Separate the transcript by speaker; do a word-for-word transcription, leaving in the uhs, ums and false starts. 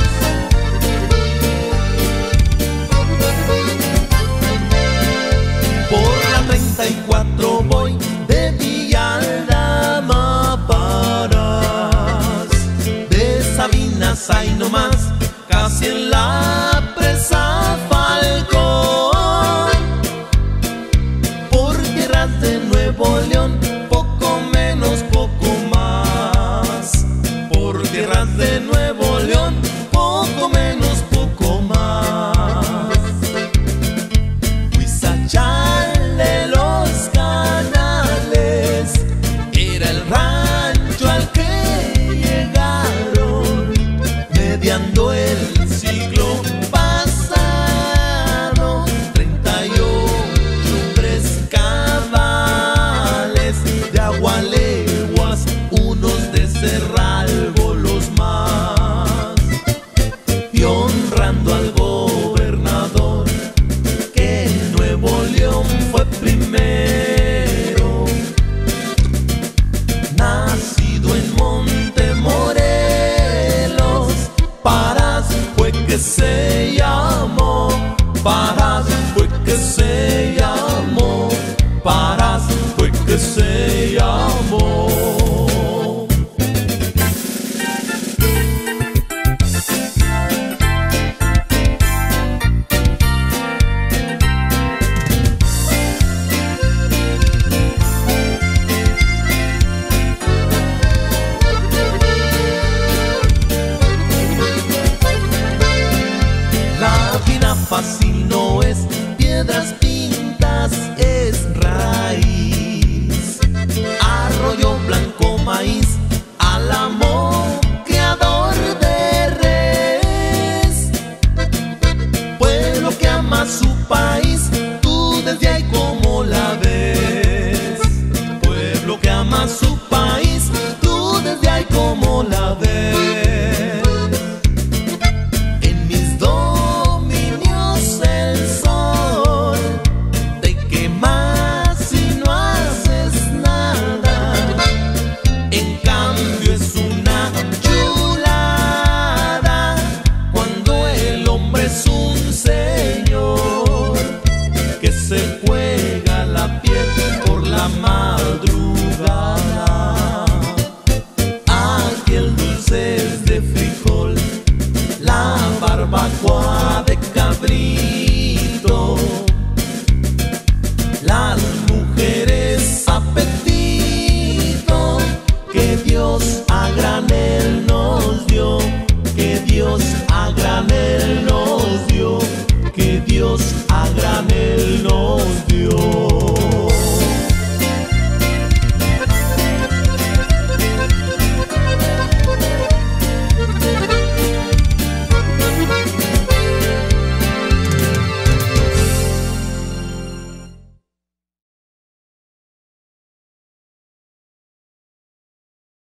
Speaker 1: Por la treinta y cuatro voy de Villalama Parás, de Sabinas ahí nomás, casi en la presa Falcón. Por tierras de Nuevo León, poco menos, poco más. Por tierras de Nuevo León, poco menos, poco más. Huizachal de los Canales era el rancho al que llegaron mediando el